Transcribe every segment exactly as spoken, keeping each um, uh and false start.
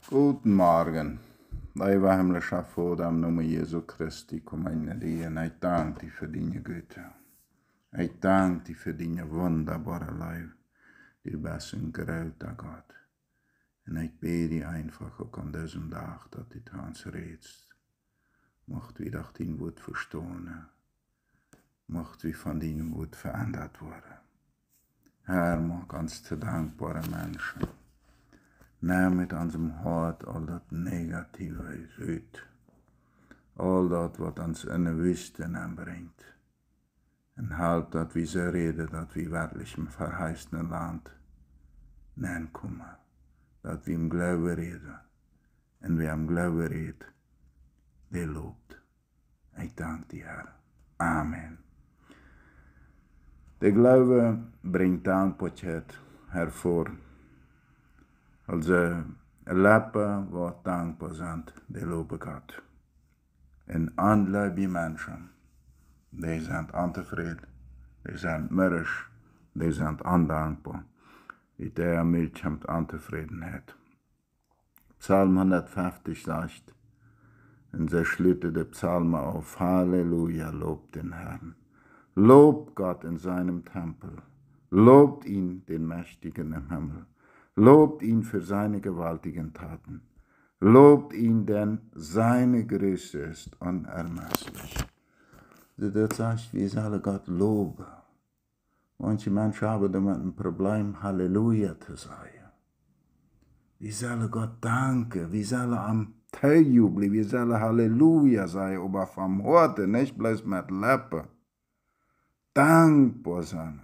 Guten Morgen. Lieve himmlischer Vader, im Namen Jesu Christi, kom in dir und ich danke dir für deine Güte. Ich danke dir für deine wunderbare Liebe. Du bist ein großer Gott. Und ich bete dir einfach auch an diesem Tag, dass du uns redest. Mocht wir doch dein Wort verstehen. Mocht wir von deinem Wort verändert werden. Herr, mach uns zu dankbare Menschen. Nimm mit unserem Hart all das Negative uit. All das, was uns in die Wüste bringt. Und halt, dass wir so reden, dass wir wirklich im verheißenen Land kommen. Dass wir im Glauben reden. Und wer im Glauben redet, der lobt. Ich danke dir, Herr. Amen. Der Glaube bringt Dankbarkeit hervor. Also, Lippen, wat dankbaar sind, die loben Gott. En andere Menschen, die sind untevreden, die sind mürrisch, die sind undankbar. Die der Milch kommt Untefriedenheit. Psalm hundertfünfzig sagt, und sie schließt die Psalme auf, Halleluja, lobt den Herrn. Lobt Gott in seinem Tempel. Lobt ihn, den Mächtigen im Himmel. Lobt ihn für seine gewaltigen Taten. Lobt ihn, denn seine Größe ist unermesslich. Das heißt, wir sollen Gott loben. Manche Menschen haben damit ein Problem, Halleluja zu sagen. Wir sollen Gott danken, wir sollen am Teil jubeln, wir sollen Halleluja sagen, aber vom Herzen, nicht bloß mit Lippen. Dankbar sein.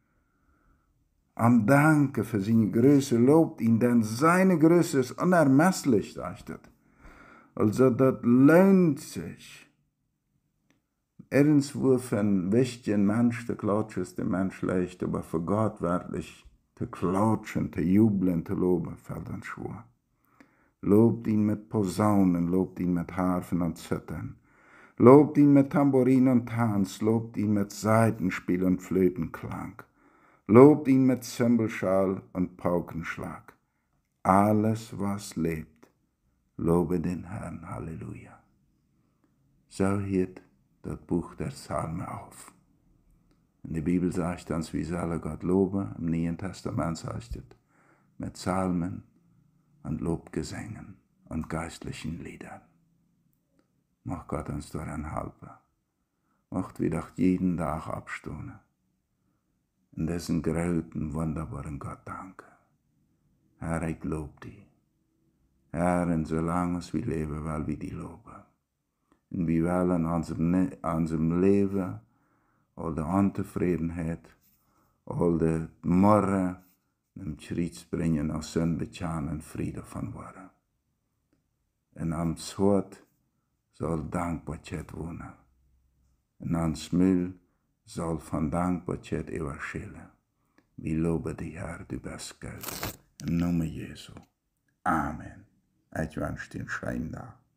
Am Danke für seine Größe lobt ihn, denn seine Größe ist unermesslich, sagt er. Also das lohnt sich. Irgendwo für einen wichtigen Mensch, der klatscht ist der Mensch leicht, aber für Gott wirklich zu klatschen, zu jubeln, zu loben, fällt uns schwer. Lobt ihn mit Posaunen, lobt ihn mit Harfen und Zittern. Lobt ihn mit Tambourin und Tanz, lobt ihn mit Saitenspiel und Flötenklang. Lobt ihn mit Zimbelschall und Paukenschlag. Alles, was lebt, lobe den Herrn. Halleluja. So hört das Buch der Psalmen auf. In der Bibel sagt uns, wie sollen Gott loben. Im Neuen Testament sagt es, mit Psalmen und Lobgesängen und geistlichen Liedern. Mach Gott uns daran helfen. Macht wir doch jeden Tag abstehen. Und dessen großen, wunderbaren Gott danke. Herr, ich lobe dich. Herr, und solange wir leben, weil wir dich loben. Und wir wollen an unserem, unserem Leben all die Untefriedenheit, all die Murren, im Schritt bringen, aus Sünde und Frieden von worden. Und ans Hort soll Dankbarkeit wohnen. Und ans Müll soll von Dankbarkeit überschillen. Wir loben dich, Herr, du bist gut. Im Namen Jesu. Amen. Ich wünsche dir einen schönen Tag.